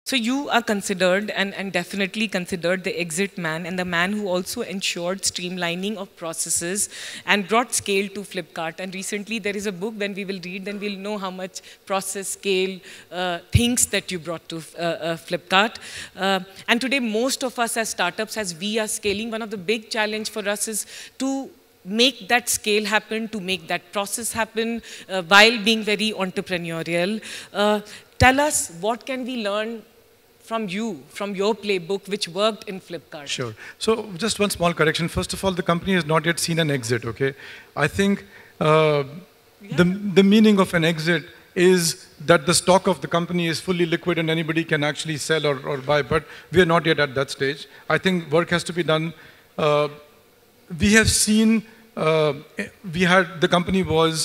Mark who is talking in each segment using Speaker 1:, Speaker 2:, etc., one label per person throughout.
Speaker 1: So you are considered, and definitely considered, the exit man, and the man who also ensured streamlining of processes and brought scale to Flipkart. And recently there is a book, when we will read, then we'll know how much process, scale, things that you brought to Flipkart. And today most of us as startups, as we are scaling, one of the big challenge for us is to make that scale happen, to make that process happen, while being very entrepreneurial. Tell us, what can we learn from you, from your playbook, which worked in Flipkart?
Speaker 2: Sure. So just one small correction. First of all, the company has not yet seen an exit, okay? I think the meaning of an exit is that the stock of the company is fully liquid and anybody can actually sell or buy, but we are not yet at that stage. I think work has to be done. We have seen, the company was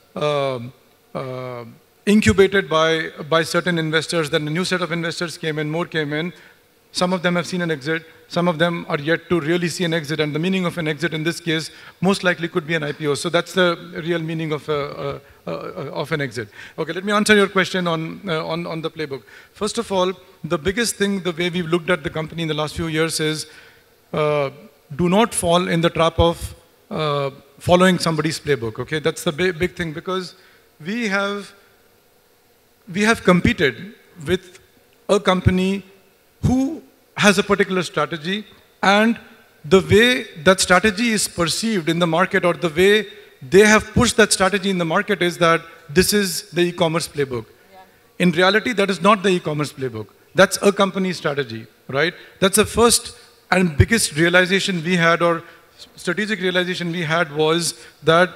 Speaker 2: incubated by certain investors, then a new set of investors came in, more came in. Some of them have seen an exit, some of them are yet to really see an exit, and the meaning of an exit in this case most likely could be an IPO. So that's the real meaning of an exit. Okay, let me answer your question on the playbook. First of all, the biggest thing, the way we've looked at the company in the last few years is, do not fall in the trap of following somebody's playbook, okay? That's the big thing, because we have competed with a company who has a particular strategy, and the way that strategy is perceived in the market, or the way they have pushed that strategy in the market, is that this is the e-commerce playbook. Yeah. In reality, that is not the e-commerce playbook. That's a company strategy, right? That's the first and biggest realization we had, or strategic realization we had, was that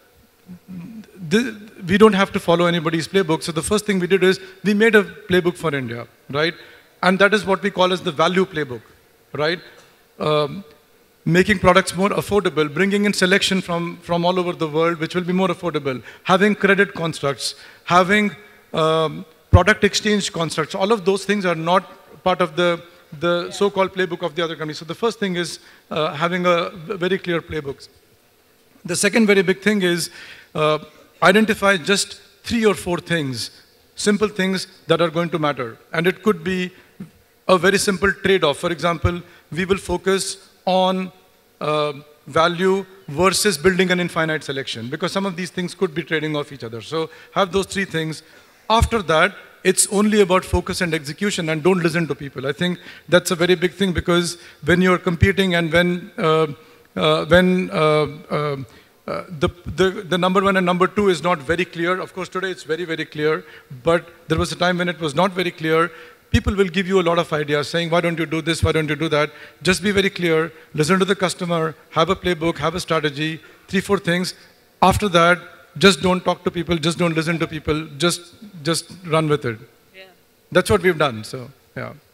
Speaker 2: we don't have to follow anybody's playbook. So the first thing we did is we made a playbook for India, right? And that is what we call as the value playbook, right? Making products more affordable, bringing in selection from all over the world, which will be more affordable, having credit constructs, having product exchange constructs. All of those things are not part of the so-called playbook of the other companies. So the first thing is having a very clear playbook. The second very big thing is identify just 3 or 4 things, simple things that are going to matter. And it could be a very simple trade-off. For example, we will focus on value versus building an infinite selection, because some of these things could be trading off each other. So have those 3 things. After that, it's only about focus and execution, and don't listen to people. I think that's a very big thing, because when you're competing and when the number 1 and number 2 is not very clear. Of course, today it's very, very clear, but there was a time when it was not very clear. People will give you a lot of ideas saying, why don't you do this, why don't you do that? Just be very clear, listen to the customer, have a playbook, have a strategy, 3, 4 things. After that, just don't talk to people, just don't listen to people, just run with it. Yeah. That's what we've done, so, yeah.